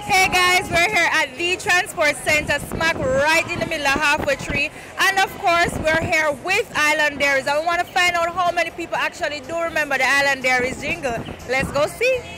Hey guys, we're here at the Transport Center, smack right in the middle of Halfway Tree. And of course, we're here with Island Dairies. I want to find out how many people actually do remember the Island Dairies jingle. Let's go see.